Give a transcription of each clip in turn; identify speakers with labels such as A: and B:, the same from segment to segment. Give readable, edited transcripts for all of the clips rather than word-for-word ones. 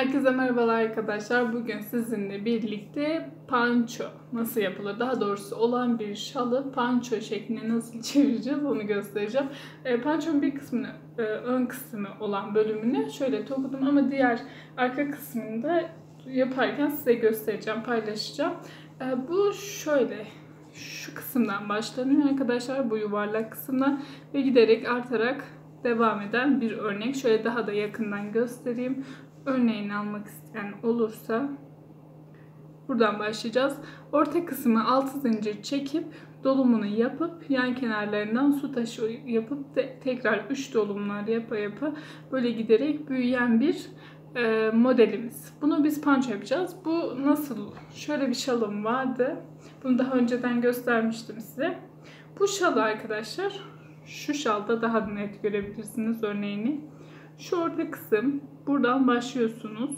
A: Herkese merhabalar arkadaşlar. Bugün sizinle birlikte panço nasıl yapılır? Daha doğrusu olan bir şalı panço şekline nasıl çevireceğiz onu göstereceğim. Pançonun bir kısmını, ön kısmı olan bölümünü şöyle tokudum ama diğer arka kısmını da yaparken size göstereceğim, paylaşacağım. Bu şöyle, şu kısımdan başlanıyor arkadaşlar, bu yuvarlak kısımdan ve giderek artarak devam eden bir örnek. Şöyle daha da yakından göstereyim. Örneğini almak isteyen olursa buradan başlayacağız. Orta kısmı 6 zincir çekip dolumunu yapıp yan kenarlarından su taşı yapıp tekrar 3 dolumlar yapa böyle giderek büyüyen bir modelimiz. Bunu biz panço yapacağız. Bu nasıl? Şöyle bir şalım vardı. Bunu daha önceden göstermiştim size. Bu şalı arkadaşlar, şu şalda daha net görebilirsiniz örneğini. Şu orta kısım, buradan başlıyorsunuz.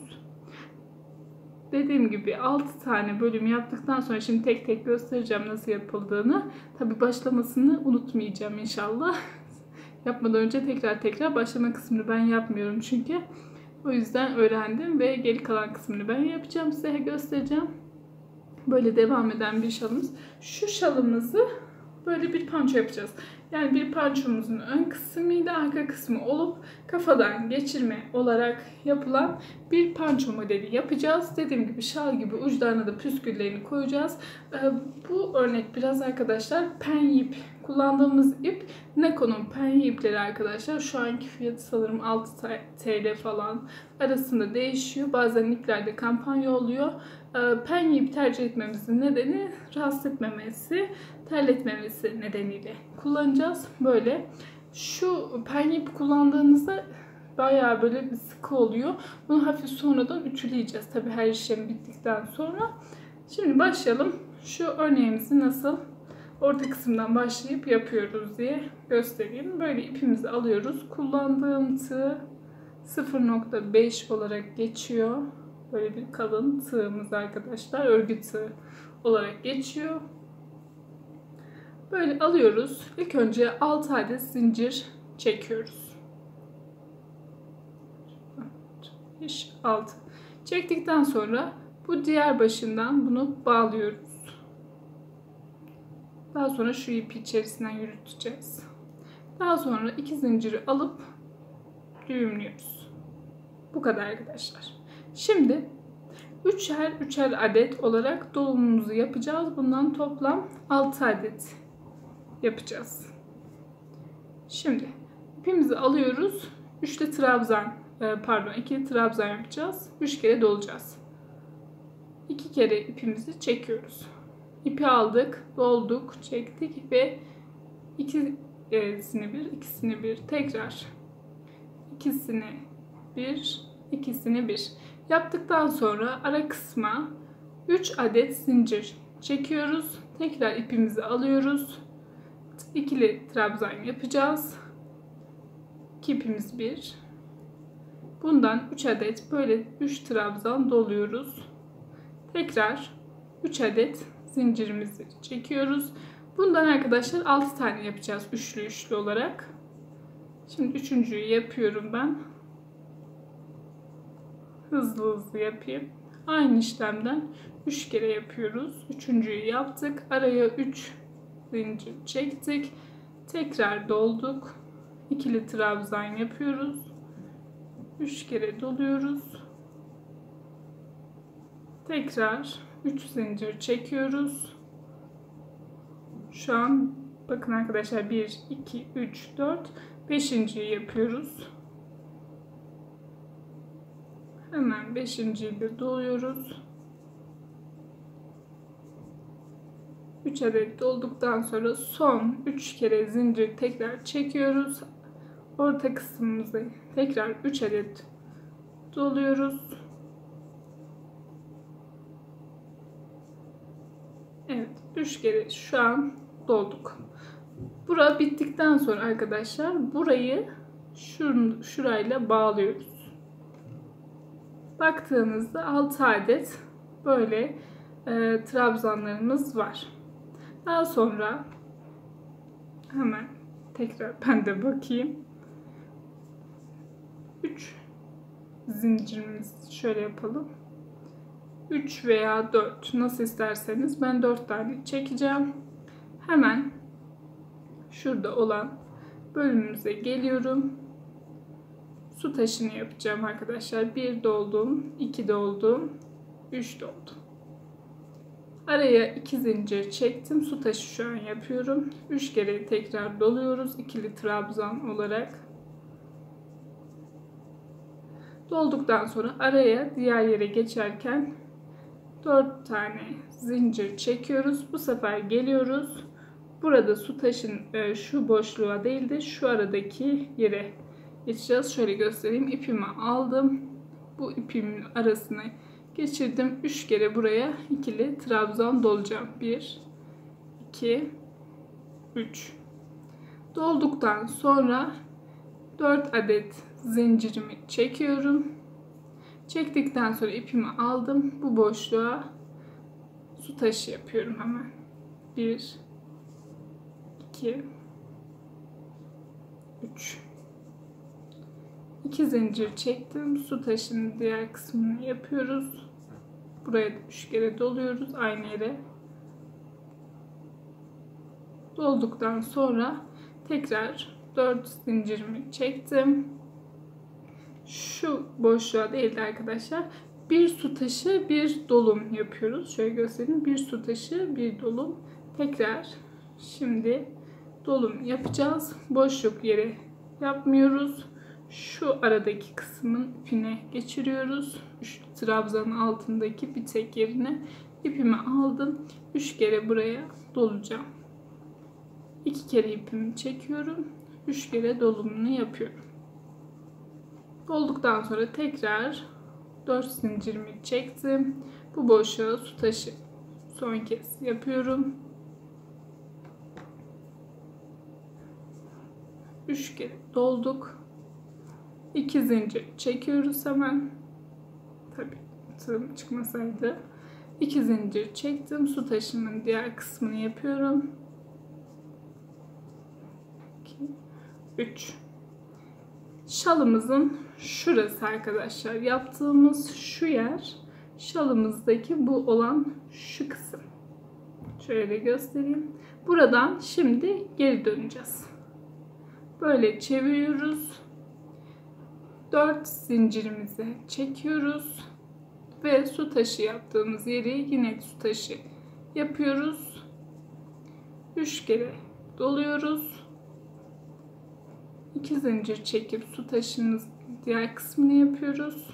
A: Dediğim gibi 6 tane bölüm yaptıktan sonra şimdi tek tek göstereceğim nasıl yapıldığını. Tabi başlamasını unutmayacağım inşallah. Yapmadan önce tekrar başlama kısmını ben yapmıyorum çünkü. O yüzden öğrendim ve geri kalan kısmını ben yapacağım, size göstereceğim. Böyle devam eden bir şalımız. Şu şalımızı böyle bir panço yapacağız. Yani bir pançomuzun ön kısmıyla arka kısmı olup kafadan geçirme olarak yapılan bir panço modeli yapacağız. Dediğim gibi şal gibi uçlarına da püsküllerini koyacağız. Bu örnek biraz arkadaşlar penye ip. Kullandığımız ip Neko'nun penye ipleri arkadaşlar. Şu anki fiyatı sanırım 6 TL falan arasında değişiyor. Bazen iplerde kampanya oluyor. Penye ip tercih etmemizin nedeni rahatsız etmemesi, terletmemesi nedeniyle kullanacağız. Böyle şu penye ip kullandığınızda bayağı böyle bir sıkı oluyor. Bunu hafif sonradan ütüleyeceğiz. Tabii her işlem bittikten sonra. Şimdi başlayalım. Şu örneğimizi nasıl orta kısımdan başlayıp yapıyoruz diye göstereyim. Böyle ipimizi alıyoruz. Kullandığım tığ 0.5 olarak geçiyor. Böyle bir kalın tığımız arkadaşlar. Örgü tığı olarak geçiyor. Böyle alıyoruz. İlk önce 6 adet zincir çekiyoruz. 5, 6. Çektikten sonra bu diğer başından bunu bağlıyoruz. Daha sonra şu ipi içerisinden yürüteceğiz. Daha sonra 2 zinciri alıp düğümlüyoruz. Bu kadar arkadaşlar. Şimdi üçer adet olarak dolumumuzu yapacağız. Bundan toplam 6 adet yapacağız. Şimdi ipimizi alıyoruz. 2'li trabzan yapacağız. 3 kere dolacağız. 2 kere ipimizi çekiyoruz. İpi aldık, dolduk, çektik ve ikisini bir tekrar ikisini bir yaptıktan sonra ara kısma 3 adet zincir çekiyoruz. Tekrar ipimizi alıyoruz. İkili trabzan yapacağız. 2 ipimiz bir. Bundan 3 adet böyle 3 trabzan doluyoruz. Tekrar 3 adet zincirimizi çekiyoruz. Bundan arkadaşlar 6 tane yapacağız üçlü olarak. Şimdi üçüncüyü yapıyorum ben. Hızlı yapayım. Aynı işlemden 3 kere yapıyoruz. Üçüncüyü yaptık. Araya 3 zincir çektik. Tekrar dolduk. İkili trabzan yapıyoruz. 3 kere doluyoruz. Tekrar 3 zincir çekiyoruz. Şu an bakın arkadaşlar 1, 2, 3, 4, 5.'yi yapıyoruz. Hemen 5.'yi de doluyoruz. 3 adet dolduktan sonra son 3 kere zincir tekrar çekiyoruz. Orta kısmımızı tekrar 3 adet doluyoruz. Evet, 3 kere şu an dolduk. Bura bittikten sonra arkadaşlar burayı şurayla bağlıyoruz. Baktığımızda 6 adet böyle trabzanlarımız var. Daha sonra hemen tekrar ben de bakayım. 3 zincirimizi şöyle yapalım. 3 veya 4 nasıl isterseniz, ben 4 tane çekeceğim. Hemen şurada olan bölümümüze geliyorum. Su taşını yapacağım arkadaşlar. 1 doldum, 2 doldum, 3 doldum. Araya 2 zincir çektim. Su taşı şu an yapıyorum. 3 kere tekrar doluyoruz. İkili trabzan olarak. Dolduktan sonra araya diğer yere geçerken 4 tane zincir çekiyoruz. Bu sefer geliyoruz. Burada su taşın şu boşluğa değil de şu aradaki yere geçeceğiz. Şöyle göstereyim. İpimi aldım. Bu ipimin arasına geçirdim. 3 kere buraya ikili trabzan dolacağım. 1, 2, 3. Dolduktan sonra 4 adet zincirimi çekiyorum. Çektikten sonra ipimi aldım. Bu boşluğa su taşı yapıyorum hemen. 1, 2, 3. 2 zincir çektim. Su taşının diğer kısmını yapıyoruz. Buraya da 3 kere doluyoruz aynı yere. Dolduktan sonra tekrar 4 zincirimi çektim. Şu boşluğa değil de arkadaşlar, bir su taşı bir dolum yapıyoruz. Şöyle göstereyim. Bir su taşı bir dolum. Tekrar şimdi dolum yapacağız. Boşluk yeri yapmıyoruz. Şu aradaki kısmın ipine geçiriyoruz. Üçlü trabzanın altındaki bir tek yerine ipimi aldım. 3 kere buraya dolacağım. 2 kere ipimi çekiyorum. 3 kere dolumunu yapıyorum. Dolduktan sonra tekrar 4 zincirimi çektim. Bu boşluğa su taşı son kez yapıyorum. 3 kere dolduk. 2 zincir çekiyoruz hemen. Tabii tığım çıkmasaydı. 2 zincir çektim. Su taşımın diğer kısmını yapıyorum. 2, 3. Şalımızın şurası arkadaşlar. Yaptığımız şu yer, şalımızdaki bu olan şu kısım. Şöyle göstereyim. Buradan şimdi geri döneceğiz. Böyle çeviriyoruz. 4 zincirimizi çekiyoruz. Ve su taşı yaptığımız yeri yine su taşı yapıyoruz. 3 kere doluyoruz. 2 zincir çekip su taşının diğer kısmını yapıyoruz.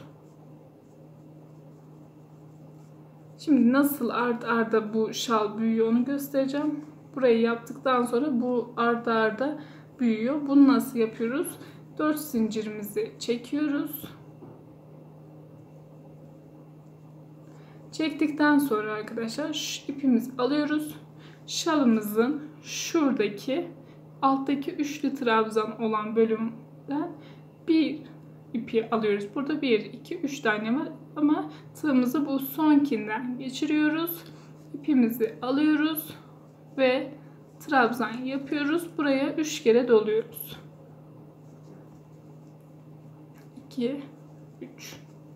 A: Şimdi nasıl art arda bu şal büyüyor onu göstereceğim. Burayı yaptıktan sonra bu arda arda büyüyor. Bunu nasıl yapıyoruz? 4 zincirimizi çekiyoruz. Çektikten sonra arkadaşlar şu ipimizi alıyoruz. Şalımızın şuradaki alttaki üçlü trabzan olan bölümden bir ipi alıyoruz. Burada 1, 2, 3 tane var ama tığımızı bu sonkinden geçiriyoruz. İpimizi alıyoruz ve trabzan yapıyoruz. Buraya 3 kere doluyoruz. 2, 3.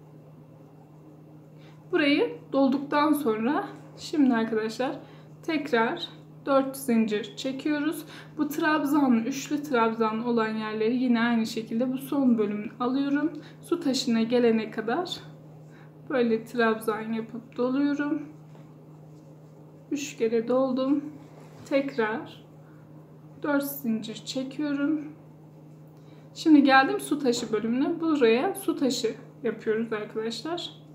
A: Burayı dolduktan sonra şimdi arkadaşlar tekrar 4 zincir çekiyoruz. Bu trabzanlı, üçlü trabzan olan yerleri yine aynı şekilde bu son bölümünü alıyorum. Su taşına gelene kadar böyle trabzan yapıp doluyorum. 3 kere doldum. Tekrar 4 zincir çekiyorum. Şimdi geldim su taşı bölümüne. Buraya su taşı yapıyoruz arkadaşlar.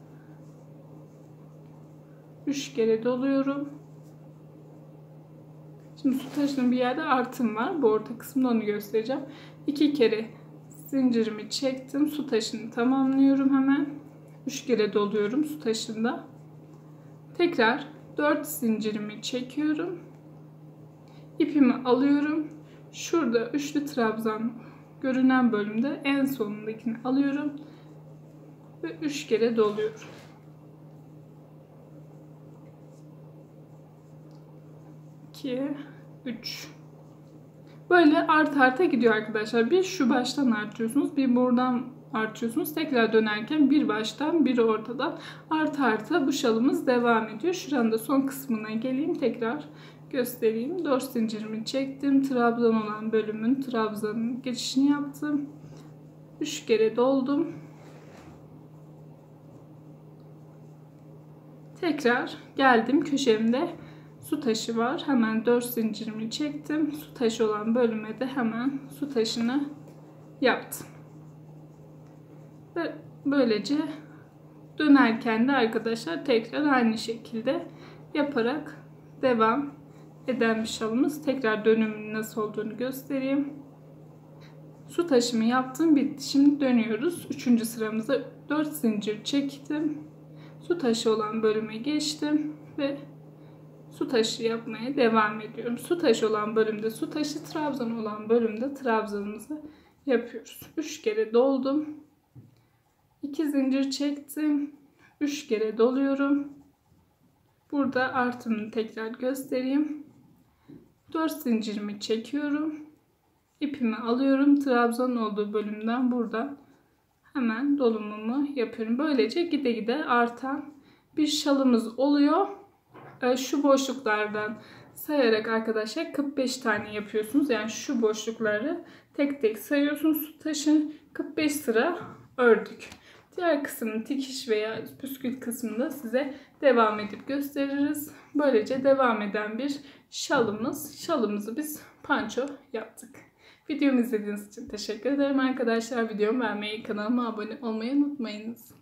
A: 3 kere doluyorum. Şimdi su taşının bir yerde artım var. Bu orta kısımda onu göstereceğim. 2 kere zincirimi çektim. Su taşını tamamlıyorum hemen. 3 kere doluyorum su taşında. Tekrar 4 zincirimi çekiyorum. İpimi alıyorum. Şurada üçlü trabzan görünen bölümde en sonundakini alıyorum. Ve 3 kere doluyorum. 2, 3. Böyle art arta gidiyor arkadaşlar. Bir şu baştan artıyorsunuz. Bir buradan artıyorsunuz. Tekrar dönerken bir baştan bir ortadan arta bu şalımız devam ediyor. Şuranın da son kısmına geleyim, tekrar göstereyim. 4 zincirimi çektim. Trabzan olan bölümün trabzanın geçişini yaptım. 3 kere doldum. Tekrar geldim, köşemde su taşı var. Hemen 4 zincirimi çektim. Su taşı olan bölüme de hemen su taşını yaptım. Ve böylece dönerken de arkadaşlar tekrar aynı şekilde yaparak devam eden bir şalımız. Tekrar dönümün nasıl olduğunu göstereyim. Su taşımı yaptım, bitti. Şimdi dönüyoruz. 3. sıramıza 4 zincir çektim. Su taşı olan bölüme geçtim ve su taşı yapmaya devam ediyorum. Su taşı olan bölümde su taşı, trabzan olan bölümde trabzanımızı yapıyoruz. 3 kere doldum. 2 zincir çektim. 3 kere doluyorum. Burada artımını tekrar göstereyim. 4 zincirimi çekiyorum. İpimi alıyorum. Trabzan olduğu bölümden buradan hemen dolumumu yapıyorum. Böylece gide gide artan bir şalımız oluyor. Şu boşluklardan sayarak arkadaşlar 45 tane yapıyorsunuz. Yani şu boşlukları tek tek sayıyorsunuz. Su taşı 45 sıra ördük. Diğer kısmını, dikiş veya püskül kısmında size devam edip gösteririz. Böylece devam eden bir şalımız. Şalımızı biz panço yaptık. Videomu izlediğiniz için teşekkür ederim arkadaşlar. Videomu beğenmeyi, kanalıma abone olmayı unutmayınız.